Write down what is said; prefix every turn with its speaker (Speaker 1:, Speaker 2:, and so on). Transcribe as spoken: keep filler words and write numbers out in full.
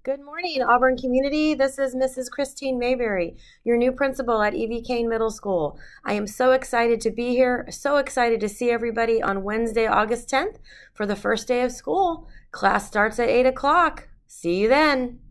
Speaker 1: Good morning, Auburn community. This is Missus Christine Mayberry, your new principal at E V Cain Middle School. I am so excited to be here, so excited to see everybody on Wednesday, August tenth for the first day of school. Class starts at eight o'clock. See you then.